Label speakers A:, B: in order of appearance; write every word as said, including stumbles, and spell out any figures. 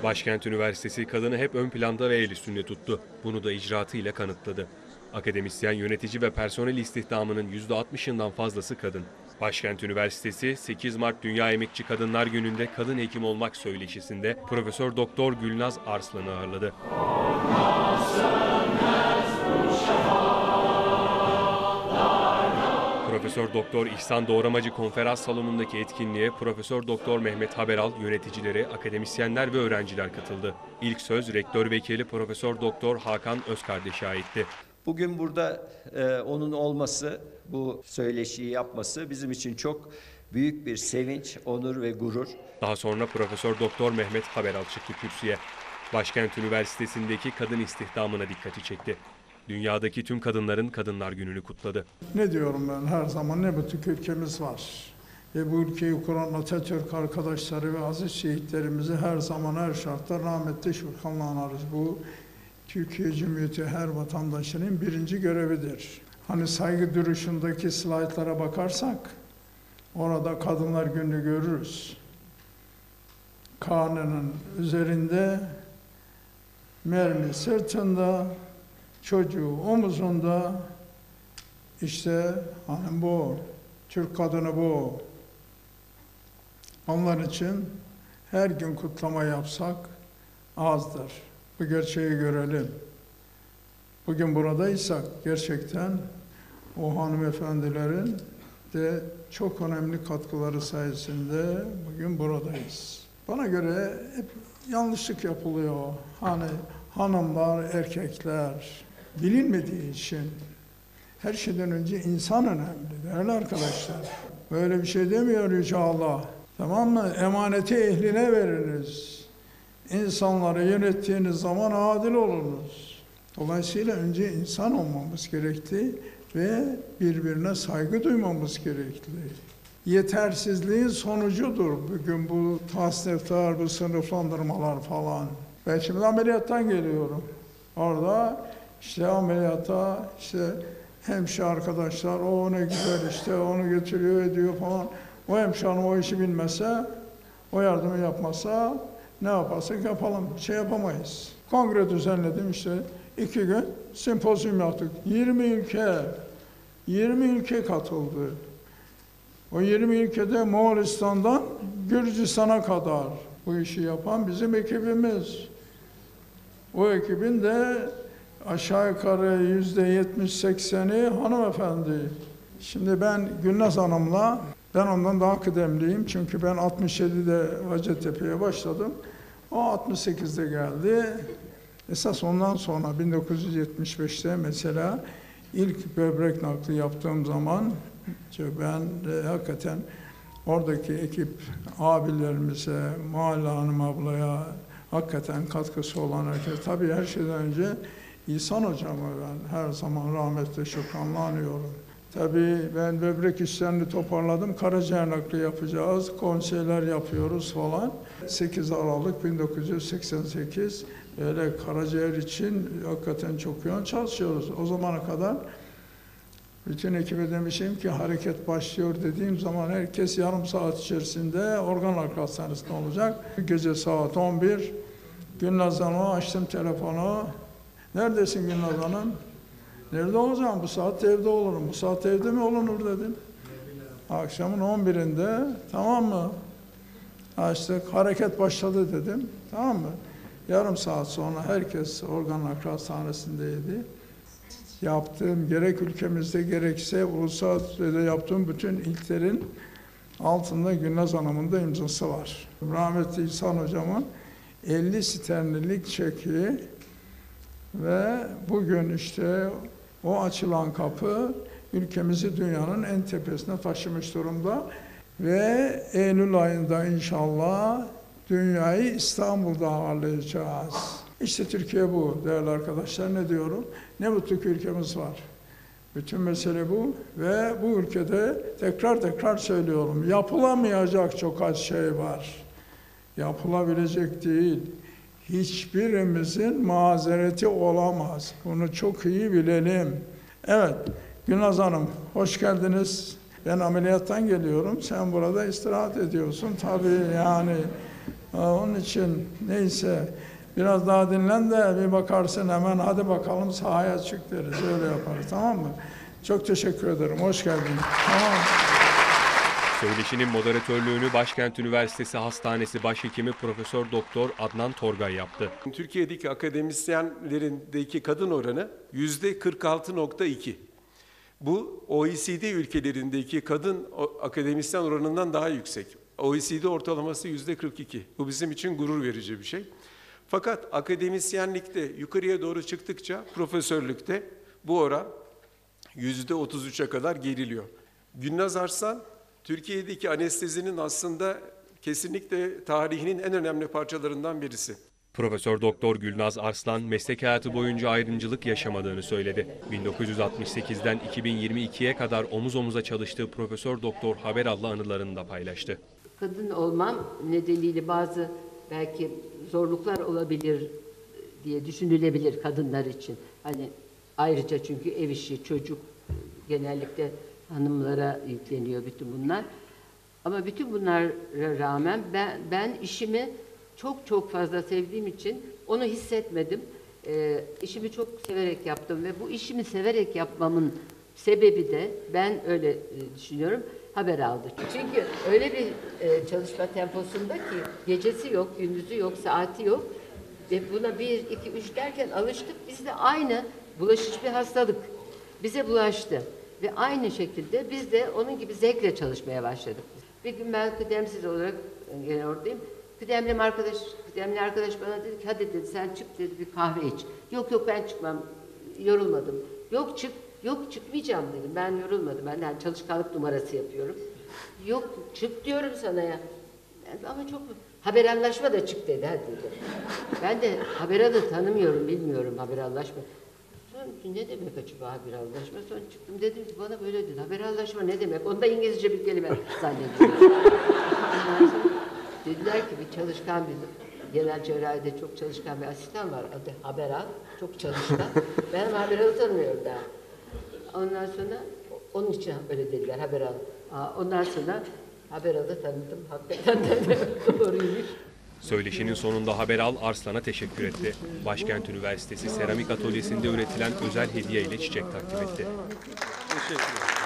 A: Başkent Üniversitesi kadını hep ön planda ve el üstünde tuttu. Bunu da icraatıyla kanıtladı. Akademisyen, yönetici ve personel istihdamının yüzde altmışından fazlası kadın. Başkent Üniversitesi sekiz Mart Dünya Emekçi Kadınlar Günü'nde kadın hekim olmak söyleşisinde Profesör Doktor Gülnaz Arslan'ı ağırladı. Profesör Doktor İhsan Doğramacı konferans salonundaki etkinliğe Profesör Doktor Mehmet Haberal, yöneticileri, akademisyenler ve öğrenciler katıldı. İlk söz rektör vekili Profesör Doktor Hakan Özkardeş'e aitti.
B: Bugün burada e, onun olması, bu söyleşiyi yapması bizim için çok büyük bir sevinç, onur ve gurur.
A: Daha sonra Profesör Doktor Mehmet Haberal çıktı kürsüye. Başkent Üniversitesi'ndeki kadın istihdamına dikkati çekti. Dünyadaki tüm kadınların Kadınlar Günü'nü kutladı.
C: Ne diyorum ben her zaman, ne butik ülkemiz var. Ve bu ülkeyi kuran Atatürk arkadaşları ve aziz şehitlerimizi her zaman her şartta rahmetle şükranla anarız. Bu Türkiye Cumhuriyeti her vatandaşının birinci görevidir. Hani saygı duruşundaki slaytlara bakarsak orada Kadınlar Günü görürüz. Karnının üzerinde, mermi sırtında, çocuğu omuzunda, işte hani bu, Türk kadını bu. Onlar için her gün kutlama yapsak azdır. Bu gerçeği görelim. Bugün buradaysak gerçekten o hanımefendilerin de çok önemli katkıları sayesinde bugün buradayız. Bana göre hep yanlışlık yapılıyor. Hani hanımlar, erkekler bilinmediği için her şeyden önce insan önemli değerli arkadaşlar. Böyle bir şey demiyor Yüce Allah. Tamam mı? Emaneti ehline veriniz. İnsanları yönettiğiniz zaman adil olunuz. Dolayısıyla önce insan olmamız gerekli ve birbirine saygı duymamız gerekli. Yetersizliğin sonucudur bugün bu tasnifler, bu sınıflandırmalar falan. Ben şimdi ameliyattan geliyorum. Orada işte ameliyatta işte hemşire arkadaşlar, o ne güzel işte onu götürüyor ediyor falan. O hemşire hanım o işi bilmese, o yardımı yapmasa ne yaparsak yapalım, şey yapamayız. Kongre düzenledim işte iki gün sempozyum yaptık. yirmi ülke, yirmi ülke katıldı. O yirmi ülkede Moğolistan'dan Gürcistan'a kadar bu işi yapan bizim ekibimiz. O ekibin de aşağı yukarı yüzde yetmiş sekseni hanımefendi. Şimdi ben Gülnaz Hanım'la, ben ondan daha kıdemliyim çünkü ben altmış yedide Hacettepe'ye başladım. O altmış sekizde geldi. Esas ondan sonra bin dokuz yüz yetmiş beşte mesela ilk böbrek nakli yaptığım zaman ben de hakikaten oradaki ekip abilerimize, Mahalle Hanım ablaya hakikaten katkısı olan herkes. Tabii her şeyden önce İhsan hocamı ben her zaman rahmetle şükranla anıyorum. Tabii ben böbrek işlerini toparladım. Karaciğer nakli yapacağız, konseyler yapıyoruz falan. sekiz Aralık bin dokuz yüz seksen sekiz öyle karaciğer için hakikaten çok yoğun çalışıyoruz. O zamana kadar bütün ekibe demişim ki hareket başlıyor dediğim zaman herkes yarım saat içerisinde organ nakli hastanesinde olacak. Gece saat on bir Gülnaz Hanım'a açtım telefonu. Neredesin Gülnaz Hanım? Nerede olacağım? Bu saatte evde olurum. Bu saatte evde mi olunur dedim. Akşamın on birinde tamam mı? Açtık. Hareket başladı dedim. Tamam mı? Yarım saat sonra herkes organ nakli hastanesindeydi. Yaptığım gerek ülkemizde gerekse ulusal düzeyde yaptığım bütün ilklerin altında Gülnaz Hanım'ın da imzası var. Rahmetli İhsan Hocam'ın elli sterlinlik çeki ve bugün işte o açılan kapı ülkemizi dünyanın en tepesine taşımış durumda ve Eylül ayında inşallah dünyayı İstanbul'da ağırlayacağız. İşte Türkiye bu değerli arkadaşlar, ne diyorum? Ne mutlu ki ülkemiz var. Bütün mesele bu ve bu ülkede tekrar tekrar söylüyorum, yapılamayacak çok az şey var. Yapılabilecek değil. Hiçbirimizin mazereti olamaz. Bunu çok iyi bilelim. Evet, Gülnaz Hanım, hoş geldiniz. Ben ameliyattan geliyorum, sen burada istirahat ediyorsun. Tabii yani Onun için neyse biraz daha dinlen de bir bakarsın hemen hadi bakalım sahaya çık deriz. Öyle yaparız, tamam mı? Çok teşekkür ederim. Hoş geldin. Tamam.
A: Söyleşinin moderatörlüğünü Başkent Üniversitesi Hastanesi Başhekimi Profesör Doktor Adnan Torgay yaptı.
D: Türkiye'deki akademisyenlerindeki kadın oranı yüzde kırk altı nokta iki. Bu O E C D ülkelerindeki kadın akademisyen oranından daha yüksek. O E C D ortalaması yüzde kırk iki. Bu bizim için gurur verici bir şey. Fakat akademisyenlikte yukarıya doğru çıktıkça profesörlükte bu oran yüzde otuz üçe kadar geriliyor. Gülnaz Arslan, Türkiye'deki anestezinin aslında kesinlikle tarihinin en önemli parçalarından birisi.
A: Profesör Doktor Gülnaz Arslan meslek hayatı boyunca ayrımcılık yaşamadığını söyledi. bin dokuz yüz altmış sekizden iki bin yirmi ikiye kadar omuz omuza çalıştığı Profesör Doktor Haberal'la anılarını da paylaştı.
E: Kadın olmam nedeniyle bazı belki zorluklar olabilir diye düşünülebilir kadınlar için. Hani ayrıca çünkü ev işi, çocuk genellikle hanımlara yükleniyor bütün bunlar. Ama bütün bunlara rağmen ben, ben işimi çok çok fazla sevdiğim için onu hissetmedim. Ee, işimi çok severek yaptım ve bu işimi severek yapmamın sebebi de ben öyle e, düşünüyorum. Haber aldı. Çünkü öyle bir e, çalışma temposunda ki gecesi yok, gündüzü yok, saati yok. Ve buna bir, iki, üç derken alıştık. Biz de aynı bulaşıcı bir hastalık bize bulaştı. Ve aynı şekilde biz de onun gibi zevkle çalışmaya başladık. Bir gün ben kıdemsiz olarak gene oradayım. Kıdemli arkadaş, kıdemli arkadaş bana dedi ki hadi dedi sen çık dedi bir kahve iç. Yok yok ben çıkmam, yorulmadım. Yok çık. Yok çıkmayacağım dedim. Ben yorulmadım. Ben yani çalışkanlık numarası yapıyorum. Yok çık diyorum sana ya. Ama çok haberallaşma da çık dedi hadi dedi. Ben de haberalı tanımıyorum, bilmiyorum haberallaşma. Sonra ne demek acaba haberallaşma? Sonra çıktım dedim ki bana böyle dedi. Haberallaşma ne demek? Onda İngilizce bir kelime zannediyorum. Dediler ki bir çalışkan bir genel cerrahide çok çalışkan bir asistan var. Adı Haberal. Çok çalışkan. Ben Haberal'ı tanımıyorum daha. Ondan sonra onun için öyle dediler Haberal. Ondan sonra Haberal'ı tanıdım. Hakikaten de doğruymuş.
A: Söyleşinin sonunda Haberal Arslan'a teşekkür etti. Başkent Üniversitesi Seramik Atölyesi'nde üretilen özel hediye ile çiçek takdim etti.
D: Teşekkür ederim.